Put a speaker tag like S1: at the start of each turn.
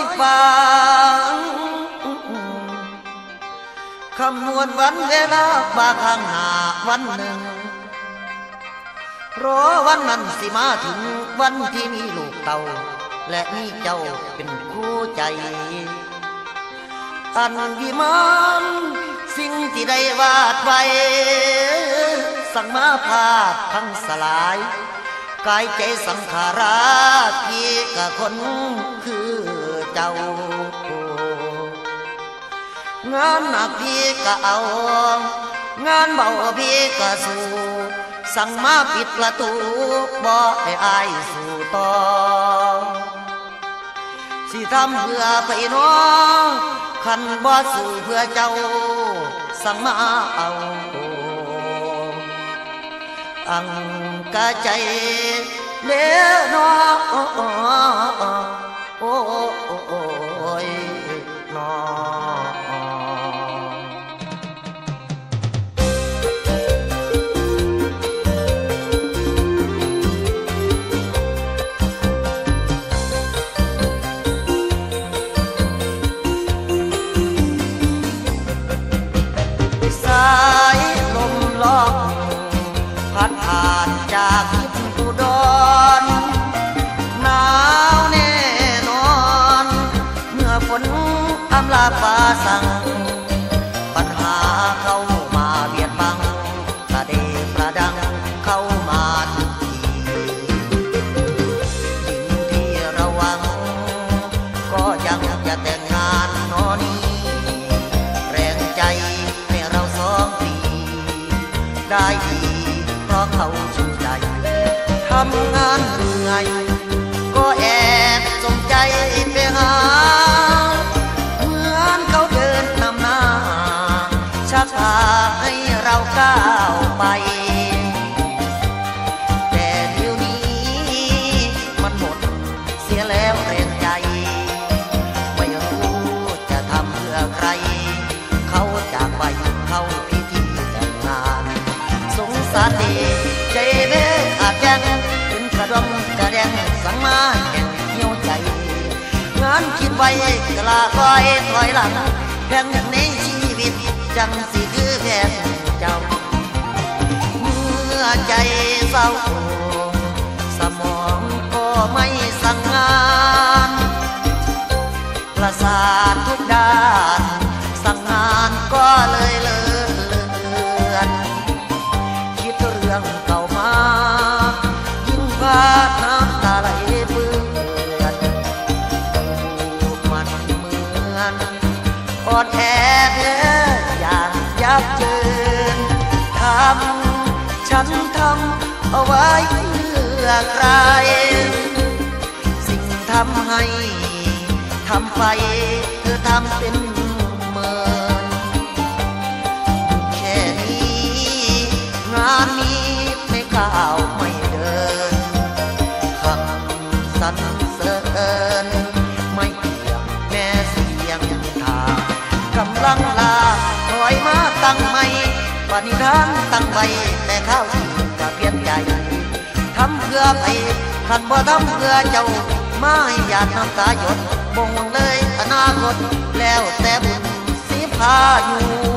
S1: ฟังคำนวณวันเวลาบาข้างหน้าวันหนึ่งรอวันนั้นสิมาถึงวันที่มีลูกเต่าและมีเจ้าเป็นคู่ใจอันวิมานสิ่งที่ได้วาดไว้สั่งมาภาพพังสลายกายใจสังขาราพี่กับคนคือเจ้างานหนักพี่ก็เอางานเบาพี่ก็สู้สั่งมาปิดประตูบ่ให้อายสู่ต่อสิทำเพื่อไปน้องขันบ่สู่เพื่อเจ้าสั่งมาเอาอังกะใจเลี้ยน้อโอ้ยน้อสายลมล็อกพัดผ่านจากทิศอุดรหนาวแน่นอนเมื่อฝนอำลาฟ้าสั่งปัญหาเข้ามาเบียดบังประเดประดังเข้ามาทุกทียิ่งที่ระวังก็ยังจะแต่งงานนอนี้แรงใจให้เราสองปีได้ดีเพราะเขาชูใจทำงานเหนื่อยก็แอบสนใจไปหาเหมือนเขาเดินนำหน้าชักพาให้เราก้าวไปแต่เดี๋ยวนี้มันหมดเสียแล้วแรงใจไม่รู้จะทำเพื่อใครเขาจากไปเข้าพิธีแต่งงานสงสารดีใจเบ้ขาดแยังเป็นกระดองกระแดงสั่งมาแก่เหี่ยวใจงานคิดไว้กลาคอยถอยหลังแค่หนึ่งในชีวิตจังสิคือแค่เจ้าเมื่อใจเศร้าสมองก็ไม่สั่งงานประสาททุกด้านสั่งงานก็เลยเลื่อนคิดเรื่องเก่ามายิ่งพาน้ำตาไหลเปื้อนมันเหมือนอ่อนแอแท้อย่างยับเยินฉันทำเอาไว้เพื่อใครสิ่งทำให้ทำไปเธอทำเป็นเมินแค่นี้งานนี้ไม่ก้าวไม่เดินคำสรรเสริญไม่เกี่ยงแม้เสียงทากำลังลาถอยมาตั้งใหม่ปณิธานตั้งไว้แต่ข้าวที่ก็เพียนใจทำเพื่อไปขันบ่ทำเพื่อเจ้าไม่อยากน้ำตาหยดบ่งเลยอนาคตแล้วแต่บุญสีพาอยู่